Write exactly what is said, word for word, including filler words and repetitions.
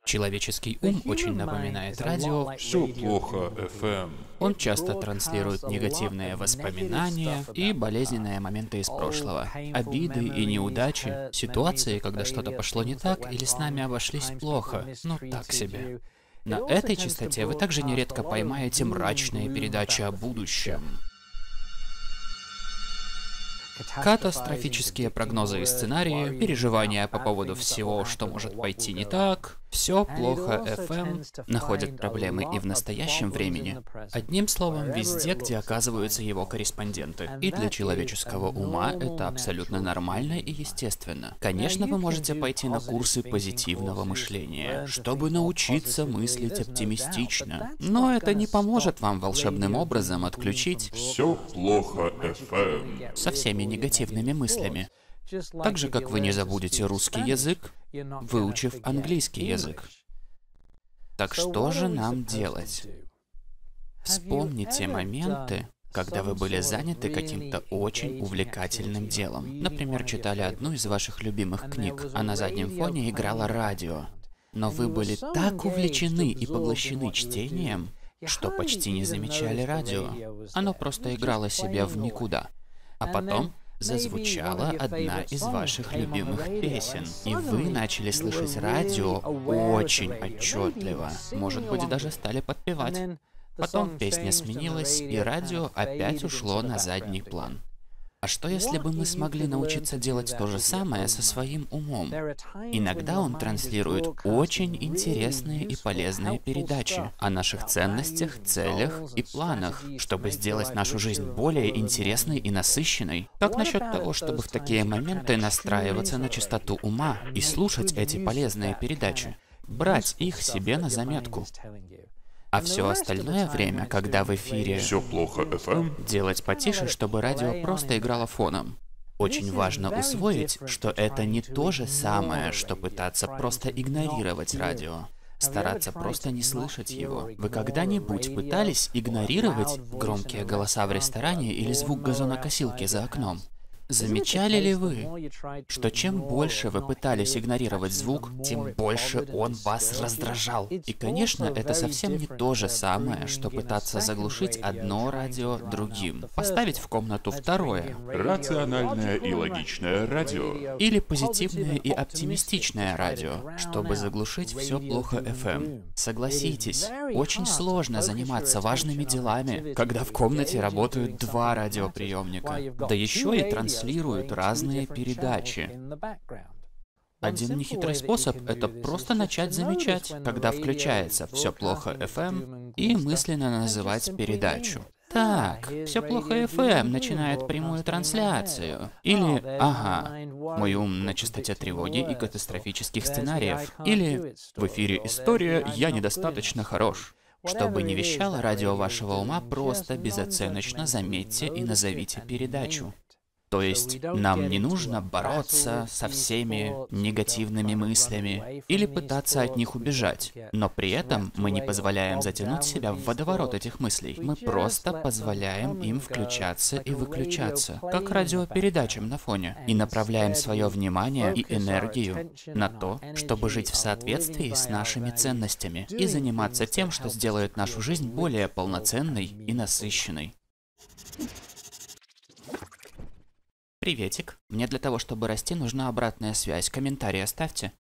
Человеческий ум очень напоминает радио. Все плохо, эф эм. Он часто транслирует негативные воспоминания и болезненные моменты из прошлого, обиды и неудачи, ситуации, когда что-то пошло не так или с нами обошлись плохо, ну так себе. На этой частоте вы также нередко поймаете мрачные передачи о будущем. Катастрофические прогнозы и сценарии, переживания по поводу всего, что может пойти не так, все плохо эф эм находят проблемы и в настоящем времени. Одним словом, везде, где оказываются его корреспонденты. И для человеческого ума это абсолютно нормально и естественно. Конечно, вы можете пойти на курсы позитивного мышления, чтобы научиться мыслить оптимистично. Но это не поможет вам волшебным образом отключить Все плохо, эф эм. со всеми негативными мыслями. Так же, как вы не забудете русский язык, выучив английский язык. Так что же нам делать? Вспомните моменты, когда вы были заняты каким-то очень увлекательным делом. Например, читали одну из ваших любимых книг, а на заднем фоне играло радио. Но вы были так увлечены и поглощены чтением, что почти не замечали радио. Оно просто играло себе в никуда. А потом зазвучала одна из ваших любимых песен, и вы начали слышать радио очень отчетливо. Может быть, даже стали подпевать. Потом песня сменилась, и радио опять ушло на задний план. А что если бы мы смогли научиться делать то же самое со своим умом? Иногда он транслирует очень интересные и полезные передачи о наших ценностях, целях и планах, чтобы сделать нашу жизнь более интересной и насыщенной. Как насчет того, чтобы в такие моменты настраиваться на чистоту ума и слушать эти полезные передачи? Брать их себе на заметку. А все остальное время, когда в эфире Все плохо, эф эм. делать потише, чтобы радио просто играло фоном. Очень важно усвоить, что это не то же самое, что пытаться просто игнорировать радио. Стараться просто не слышать его. Вы когда-нибудь пытались игнорировать громкие голоса в ресторане или звук газонокосилки за окном? Замечали ли вы, что чем больше вы пытались игнорировать звук, тем больше он вас раздражал? И, конечно, это совсем не то же самое, что пытаться заглушить одно радио другим. Поставить в комнату второе. Рациональное и логичное радио. Или позитивное и оптимистичное радио, чтобы заглушить все плохо эф эм. Согласитесь, очень сложно заниматься важными делами, когда в комнате работают два радиоприемника, да еще и транслируют транслируют разные передачи. Один нехитрый способ — это просто начать замечать, когда включается «Все плохо эф эм» и мысленно называть передачу. Так, «Все плохо эф эм» начинает прямую трансляцию. Или «Ага, мой ум на частоте тревоги и катастрофических сценариев». Или «В эфире история, я недостаточно хорош». Чтобы не вещало радио вашего ума, просто безоценочно заметьте и назовите передачу. То есть нам не нужно бороться со всеми негативными мыслями или пытаться от них убежать, но при этом мы не позволяем затянуть себя в водоворот этих мыслей. Мы просто позволяем им включаться и выключаться, как радиопередачам на фоне, и направляем свое внимание и энергию на то, чтобы жить в соответствии с нашими ценностями и заниматься тем, что сделает нашу жизнь более полноценной и насыщенной. Приветик. Мне для того, чтобы расти, нужна обратная связь. Комментарии оставьте.